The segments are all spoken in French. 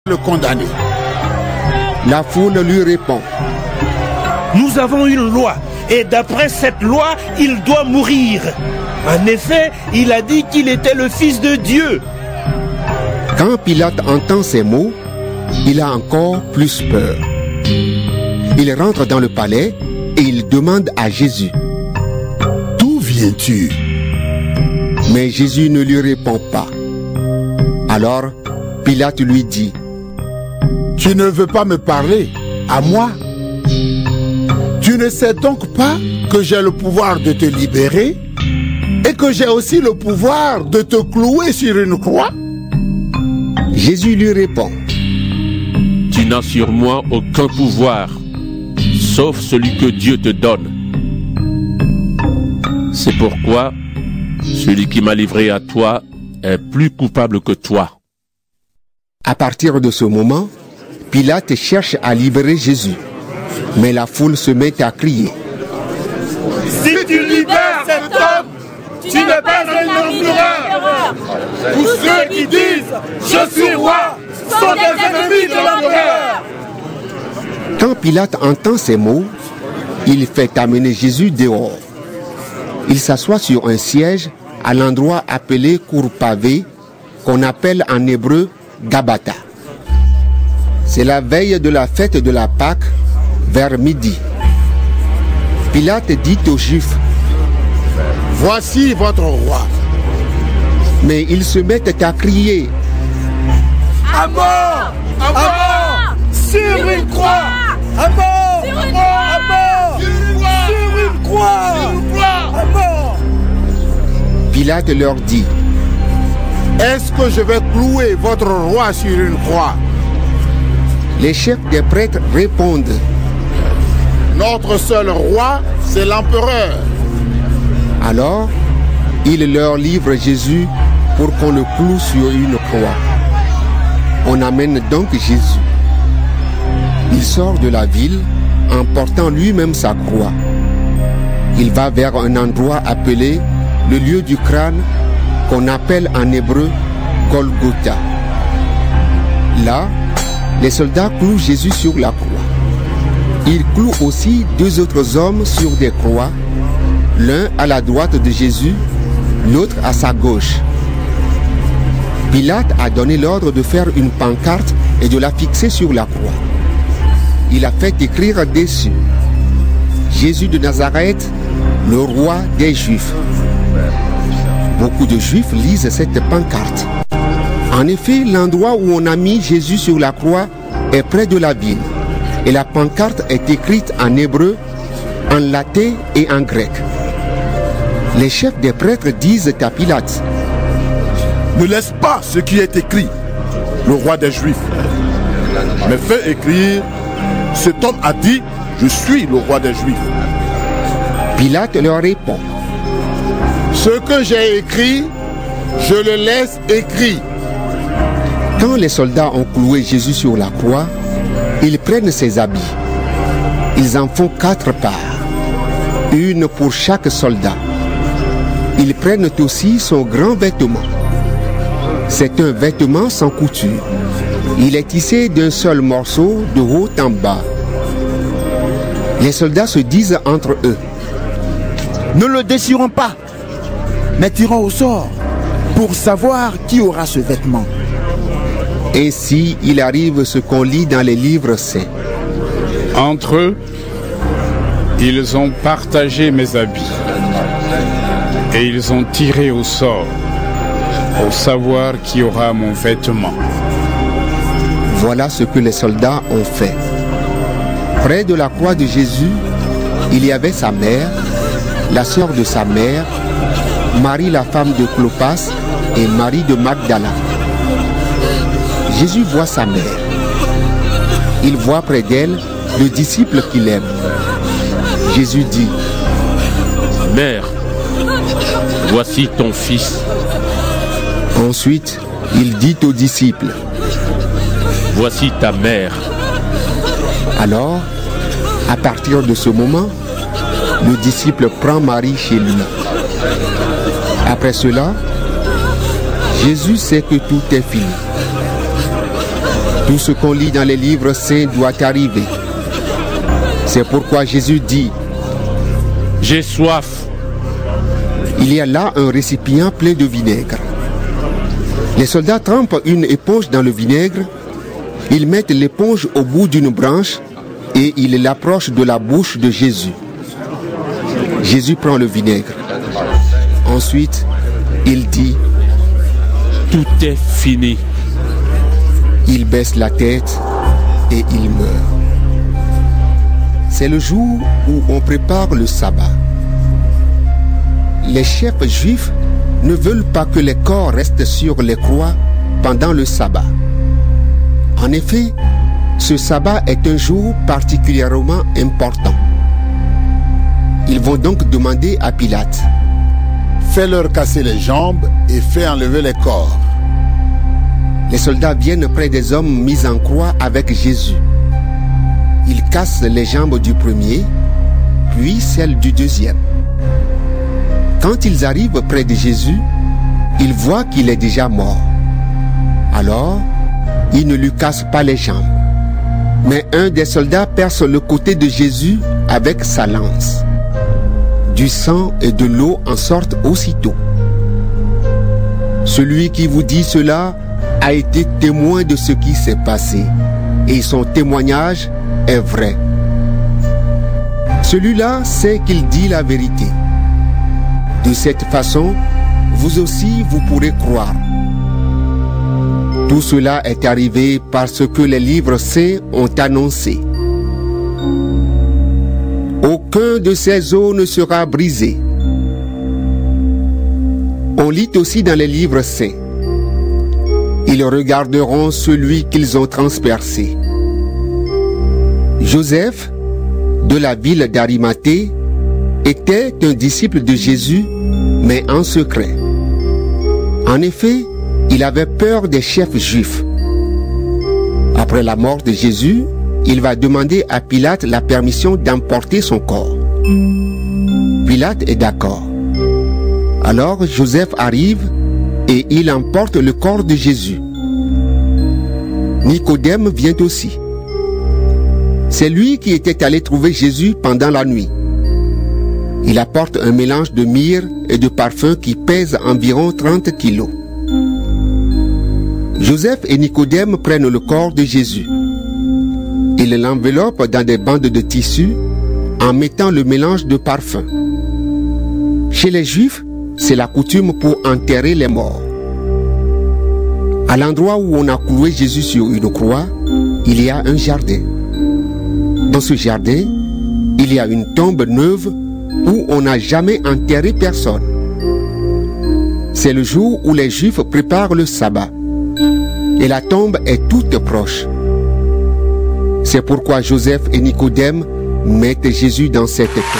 le condamner. La foule lui répond: nous avons une loi, et d'après cette loi, il doit mourir. En effet, il a dit qu'il était le Fils de Dieu. Quand Pilate entend ces mots, il a encore plus peur. Il rentre dans le palais et il demande à Jésus: d'où viens-tu? Mais Jésus ne lui répond pas. Alors, Pilate lui dit: tu ne veux pas me parler à moi? Tu ne sais donc pas que j'ai le pouvoir de te libérer et que j'ai aussi le pouvoir de te clouer sur une croix? Jésus lui répond: tu n'as sur moi aucun pouvoir, sauf celui que Dieu te donne. C'est pourquoi celui qui m'a livré à toi est plus coupable que toi. À partir de ce moment, Pilate cherche à libérer Jésus. Mais la foule se met à crier: si tu libères cet homme, tu n'es pas un empereur. Tous ceux qui disent je suis roi sont des ennemis de l'empereur. Quand Pilate entend ces mots, il fait amener Jésus dehors. Il s'assoit sur un siège à l'endroit appelé cour pavée, qu'on appelle en hébreu Gabata. C'est la veille de la fête de la Pâque, vers midi. Pilate dit aux Juifs: voici votre roi. Mais ils se mettent à crier: à mort! À mort! Sur une croix! À mort! À mort! Sur une croix! À mort! Pilate leur dit: est-ce que je vais clouer votre roi sur une croix? Les chefs des prêtres répondent: notre seul roi, c'est l'empereur. Alors, il leur livre Jésus pour qu'on le cloue sur une croix. On amène donc Jésus. Il sort de la ville en portant lui-même sa croix. Il va vers un endroit appelé le lieu du crâne, qu'on appelle en hébreu Golgotha. Là, les soldats clouent Jésus sur la croix. Ils clouent aussi deux autres hommes sur des croix, l'un à la droite de Jésus, l'autre à sa gauche. Pilate a donné l'ordre de faire une pancarte et de la fixer sur la croix. Il a fait écrire dessus: Jésus de Nazareth, le roi des Juifs. Beaucoup de Juifs lisent cette pancarte. En effet, l'endroit où on a mis Jésus sur la croix est près de la ville. Et la pancarte est écrite en hébreu, en latin et en grec. Les chefs des prêtres disent à Pilate: ne laisse pas ce qui est écrit, le roi des Juifs, mais fais écrire: cet homme a dit, je suis le roi des Juifs. Pilate leur répond: ce que j'ai écrit, je le laisse écrit. Quand les soldats ont cloué Jésus sur la croix, ils prennent ses habits. Ils en font 4 parts, une pour chaque soldat. Ils prennent aussi son grand vêtement. C'est un vêtement sans couture. Il est tissé d'un seul morceau de haut en bas. Les soldats se disent entre eux: ne le déchirons pas, mais tirons au sort pour savoir qui aura ce vêtement. Ainsi, il arrive ce qu'on lit dans les livres saints. Entre eux, ils ont partagé mes habits et ils ont tiré au sort pour savoir qui aura mon vêtement. Voilà ce que les soldats ont fait. Près de la croix de Jésus, il y avait sa mère, la sœur de sa mère, Marie la femme de Clopas et Marie de Magdala. Jésus voit sa mère. Il voit près d'elle le disciple qu'il aime. Jésus dit: Mère, voici ton fils. Ensuite, il dit aux disciples: Voici ta mère. Alors, à partir de ce moment, le disciple prend Marie chez lui. Après cela, Jésus sait que tout est fini. Tout ce qu'on lit dans les livres saints doit arriver. C'est pourquoi Jésus dit: j'ai soif. Il y a là un récipient plein de vinaigre. Les soldats trempent une éponge dans le vinaigre. Ils mettent l'éponge au bout d'une branche et ils l'approchent de la bouche de Jésus. Jésus prend le vinaigre. Ensuite, il dit: tout est fini. Il baisse la tête et il meurt. C'est le jour où on prépare le sabbat. Les chefs juifs ne veulent pas que les corps restent sur les croix pendant le sabbat. En effet, ce sabbat est un jour particulièrement important. Ils vont donc demander à Pilate: fais-leur casser les jambes et fais enlever les corps. Les soldats viennent près des hommes mis en croix avec Jésus. Ils cassent les jambes du premier, puis celles du deuxième. Quand ils arrivent près de Jésus, ils voient qu'il est déjà mort. Alors, ils ne lui cassent pas les jambes. Mais un des soldats perce le côté de Jésus avec sa lance. Du sang et de l'eau en sortent aussitôt. Celui qui vous dit cela a été témoin de ce qui s'est passé, et son témoignage est vrai. Celui-là sait qu'il dit la vérité. De cette façon, vous aussi vous pourrez croire. Tout cela est arrivé parce que les livres saints ont annoncé: aucun de ces os ne sera brisé. On lit aussi dans les livres saints: ils regarderont celui qu'ils ont transpercé. Joseph, de la ville d'Arimathée, était un disciple de Jésus, mais en secret. En effet, il avait peur des chefs juifs. Après la mort de Jésus, il va demander à Pilate la permission d'emporter son corps. Pilate est d'accord. Alors Joseph arrive et il emporte le corps de Jésus. Nicodème vient aussi. C'est lui qui était allé trouver Jésus pendant la nuit. Il apporte un mélange de myrrhe et de parfum qui pèse environ 30 kilos. Joseph et Nicodème prennent le corps de Jésus. Ils l'enveloppent dans des bandes de tissu en mettant le mélange de parfum. Chez les Juifs, c'est la coutume pour enterrer les morts. À l'endroit où on a cloué Jésus sur une croix, il y a un jardin. Dans ce jardin, il y a une tombe neuve où on n'a jamais enterré personne. C'est le jour où les Juifs préparent le sabbat. Et la tombe est toute proche. C'est pourquoi Joseph et Nicodème mettent Jésus dans cette tombe.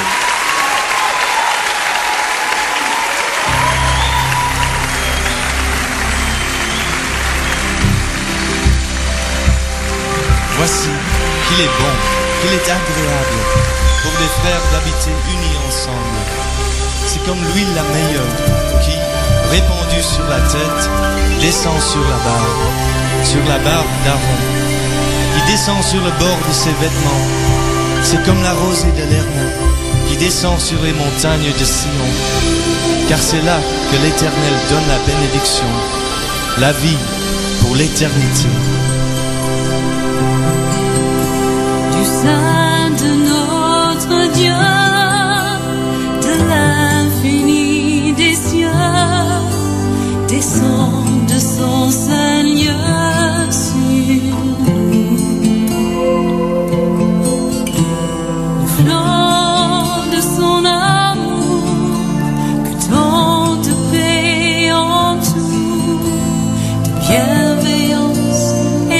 Voici qu'il est bon, qu'il est agréable pour des frères d'habiter unis ensemble. C'est comme l'huile la meilleure qui, répandue sur la tête, descend sur la barbe d'Aaron, qui descend sur le bord de ses vêtements. C'est comme la rosée de l'Hermon qui descend sur les montagnes de Sion. Car c'est là que l'Éternel donne la bénédiction, la vie pour l'éternité. Du sein de notre Dieu, de l'infini des cieux, descend de son Seigneur sur nous. Le flot de son amour, que tant de paix en tout, de bienveillance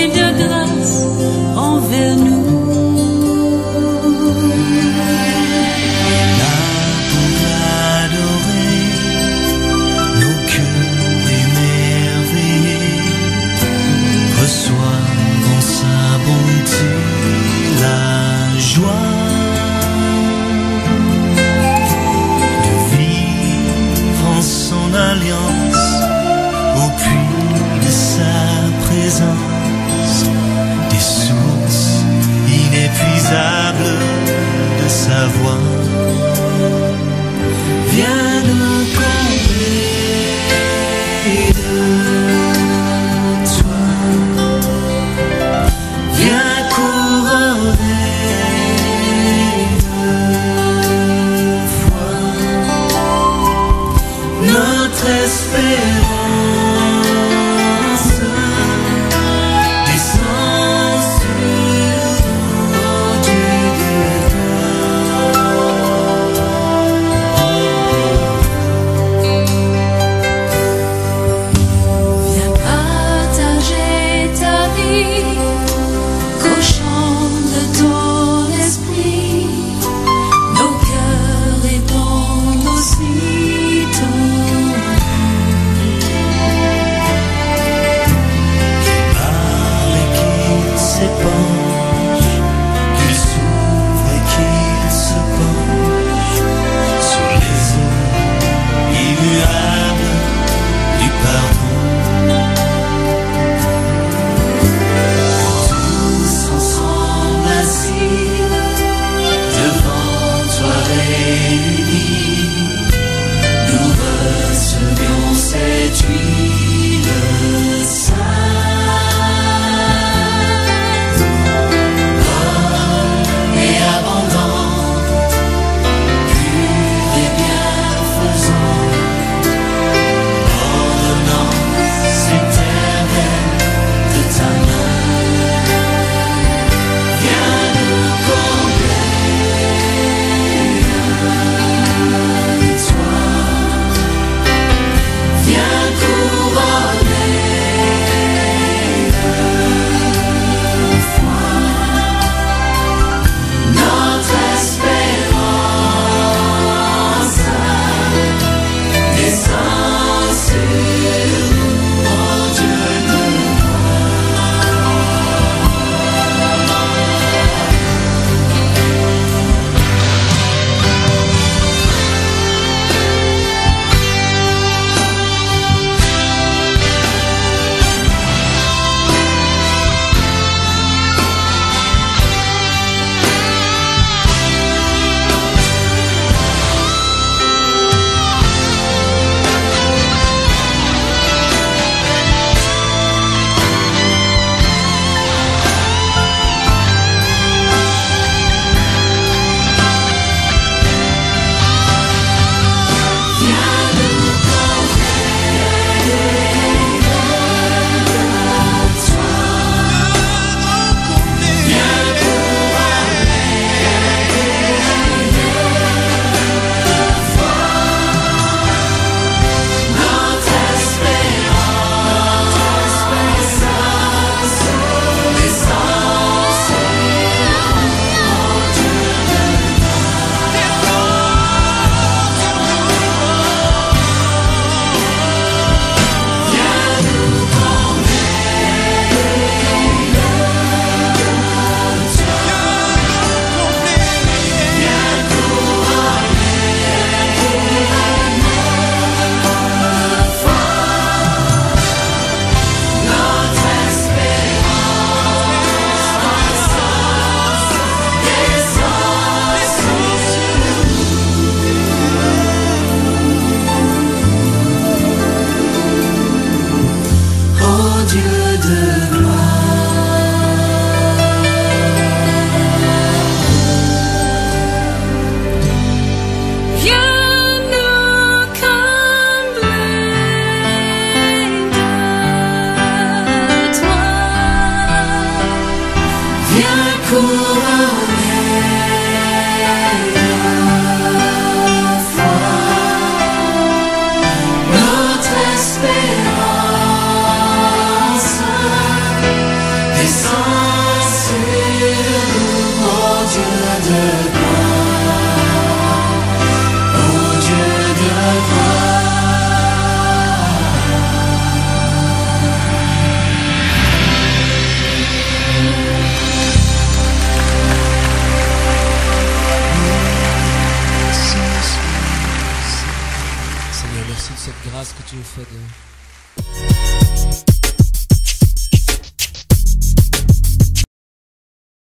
Sans